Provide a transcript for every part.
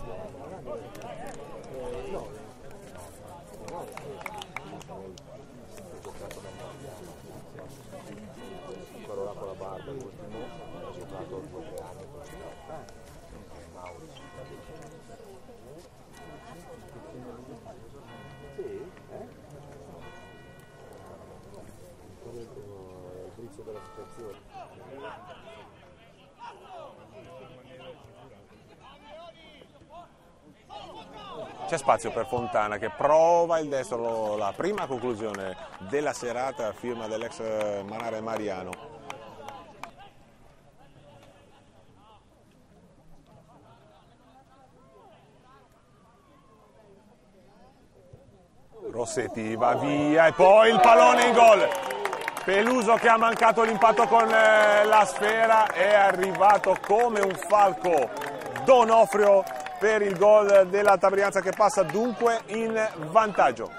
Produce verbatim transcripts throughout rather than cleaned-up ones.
quello là con la barba, l'ultimo, ha giocato due o tre anni con Mauro. Sì, eh? Il brizio della situazione. C'è spazio per Fontana che prova il destro, la prima conclusione della serata, firma dell'ex Manare Mariano. Rossetti va via e poi il pallone in gol. Peluso che ha mancato l'impatto con la sfera, è arrivato come un falco Donofrio per il gol dell'Alta Brianza che passa dunque in vantaggio.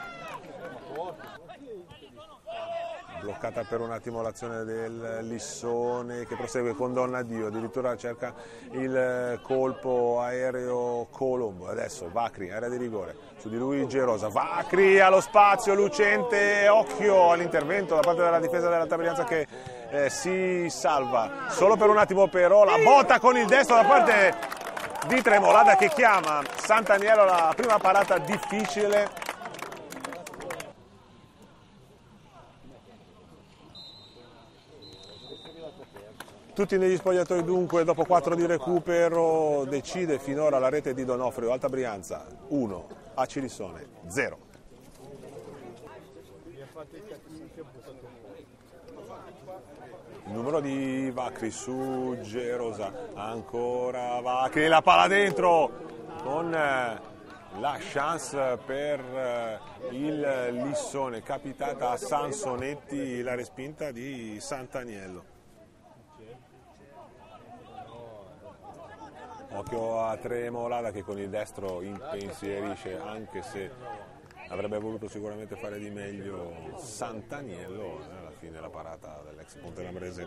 Bloccata per un attimo l'azione del Lissone che prosegue con Donnadio, addirittura cerca il colpo aereo Colombo. Adesso Vacri, area di rigore, su di lui Gerosa, Vacri allo spazio, lucente, occhio all'intervento da parte della difesa dell'Alta Brianza che eh, si salva. Solo per un attimo però la botta con il destro da parte di Tremolada che chiama Sant'Aniello, la prima parata difficile. Tutti negli spogliatoi dunque, dopo quattro di recupero, decide finora la rete di Donofrio. Alta Brianza uno, a Cilissone zero. Il numero di Vacri su Gerosa, ancora Vacri, la palla dentro con la chance per il Lissone, capitata a Sansonetti, la respinta di Sant'Aniello. Occhio a Tremolada che con il destro impensierisce, anche se avrebbe voluto sicuramente fare di meglio Sant'Aniello. Alla fine la parata dell'ex Pontelambrese.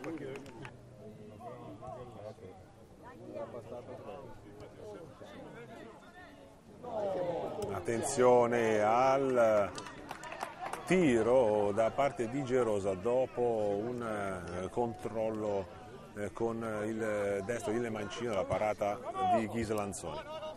Attenzione al tiro da parte di Gerosa dopo un controllo con il destro il mancino, la parata di Ghislanzoni.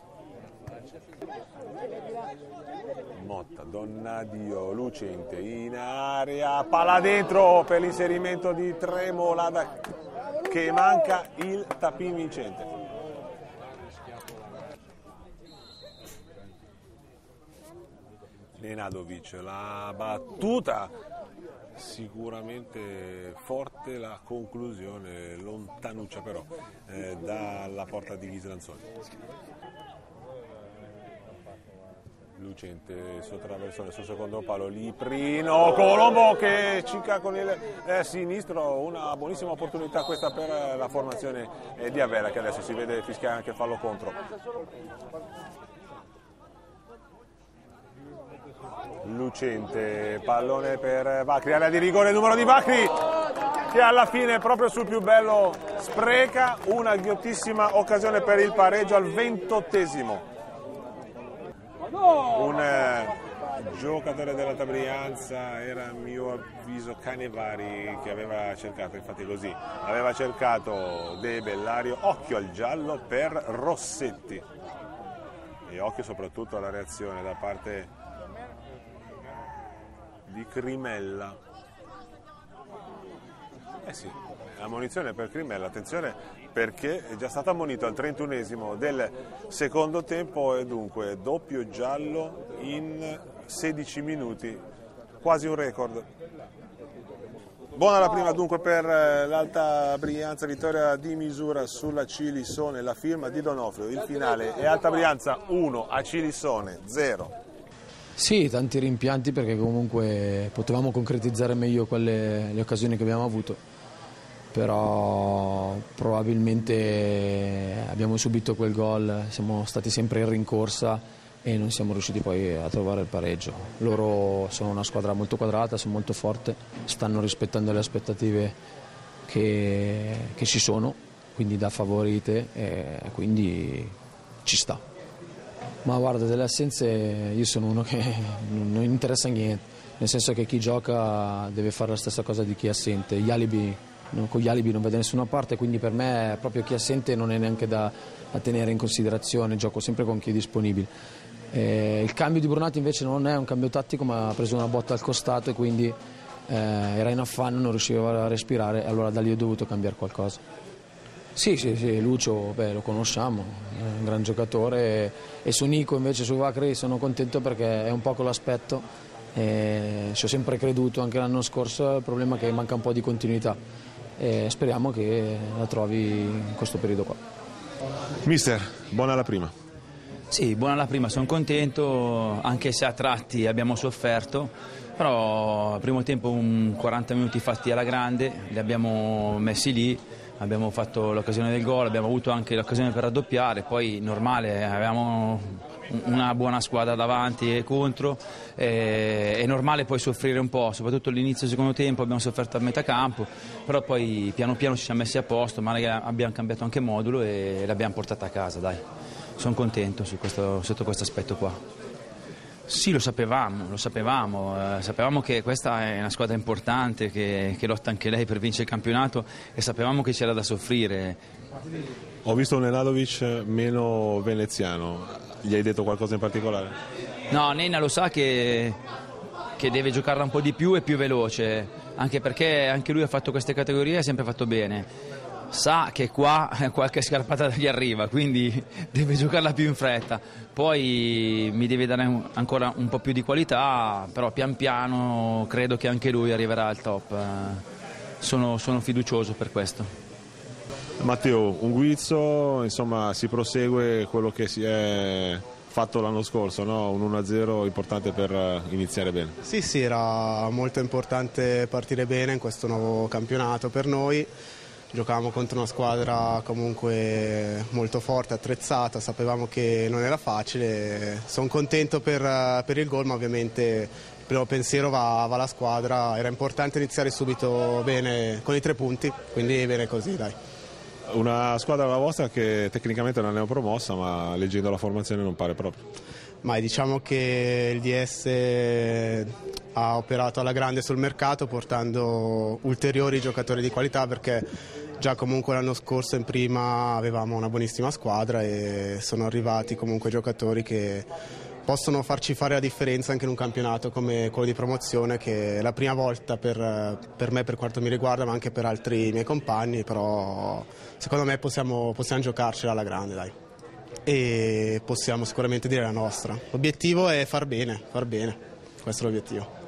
Motta, Donnadio, lucente in area, palla dentro per l'inserimento di Tremolada che manca il tappin vincente. Nenadovic, la battuta sicuramente forte, la conclusione lontanuccia però eh, dalla porta di Ghislanzoni. Lucente sotto la versione sul secondo palo, Liprino, Colombo che cicca con il eh, sinistro, una buonissima opportunità questa per la formazione eh, di Avera che adesso si vede fischiare anche fallo contro. Lucente, pallone per Vacri, area di rigore, il numero di Vacri che alla fine proprio sul più bello spreca una ghiottissima occasione per il pareggio al ventottesimo. Un eh, giocatore dell'Alta Brianza, era a mio avviso Canevari, che aveva cercato, infatti così, aveva cercato De Bellario. Occhio al giallo per Rossetti e occhio soprattutto alla reazione da parte di Crimella. Eh sì, ammonizione per Crimella, attenzione perché è già stato ammonito al trentunesimo del secondo tempo e dunque doppio giallo in sedici minuti, quasi un record. Buona la prima dunque per l'Alta Brianza, vittoria di misura sulla Cilissone, la firma di Donofrio. Il finale è Alta Brianza uno, a Cilissone zero. Sì, tanti rimpianti perché comunque potevamo concretizzare meglio quelle, le occasioni che abbiamo avuto, però probabilmente abbiamo subito quel gol, siamo stati sempre in rincorsa e non siamo riusciti poi a trovare il pareggio. Loro sono una squadra molto quadrata, sono molto forte, stanno rispettando le aspettative che, che ci sono, quindi da favorite, e quindi ci sta. Ma guarda, delle assenze io sono uno che non interessa niente, nel senso che chi gioca deve fare la stessa cosa di chi è assente. Gli alibi, no, con gli alibi non vede nessuna parte, quindi per me proprio chi è assente non è neanche da, da tenere in considerazione, gioco sempre con chi è disponibile. Eh, il cambio di Brunati invece non è un cambio tattico, ma ha preso una botta al costato e quindi eh, era in affanno, non riusciva a respirare, allora da lì ho dovuto cambiare qualcosa. Sì, sì, sì, Lucio beh, lo conosciamo, è un gran giocatore, e su Nico invece, su Vacri sono contento perché è un po' con l'aspetto, e ci ho sempre creduto anche l'anno scorso, il problema è che manca un po' di continuità e speriamo che la trovi in questo periodo qua. Mister, buona la prima. Sì, buona la prima, sono contento, anche se a tratti abbiamo sofferto, però al primo tempo un quaranta minuti fatti alla grande, li abbiamo messi lì, abbiamo fatto l'occasione del gol, abbiamo avuto anche l'occasione per raddoppiare, poi normale, avevamo una buona squadra davanti e contro, eh, è normale poi soffrire un po', soprattutto all'inizio del secondo tempo abbiamo sofferto a metà campo, però poi piano piano ci siamo messi a posto, magari abbiamo cambiato anche modulo e l'abbiamo portata a casa, dai. Sono contento su questo, sotto questo aspetto qua. Sì, lo sapevamo, lo sapevamo, eh, sapevamo che questa è una squadra importante, che, che lotta anche lei per vincere il campionato e sapevamo che c'era da soffrire. Ho visto un Nenadovic meno veneziano, gli hai detto qualcosa in particolare? No, Nenna lo sa che, che deve giocarla un po' di più e più veloce, anche perché anche lui ha fatto queste categorie e ha sempre fatto bene. Sa che qua qualche scarpata gli arriva, quindi deve giocarla più in fretta, poi mi deve dare ancora un po' più di qualità, però pian piano credo che anche lui arriverà al top, sono, sono fiducioso per questo. Matteo, un guizzo, insomma si prosegue quello che si è fatto l'anno scorso, no? Un uno a zero importante per iniziare bene. Sì, sì, era molto importante partire bene in questo nuovo campionato per noi. Giocavamo contro una squadra comunque molto forte, attrezzata, sapevamo che non era facile. Sono contento per, per il gol, ma ovviamente il primo pensiero va, va alla squadra. Era importante iniziare subito bene con i tre punti, quindi bene così, dai. Una squadra la vostra che tecnicamente non è promossa, ma leggendo la formazione non pare proprio. Ma diciamo che il D S ha operato alla grande sul mercato portando ulteriori giocatori di qualità, perché già comunque l'anno scorso in prima avevamo una buonissima squadra e sono arrivati comunque giocatori che possono farci fare la differenza anche in un campionato come quello di promozione, che è la prima volta per, per me per quanto mi riguarda, ma anche per altri miei compagni, però secondo me possiamo, possiamo giocarcela alla grande, dai. E possiamo sicuramente dire la nostra. L'obiettivo è far bene, far bene, questo è l'obiettivo.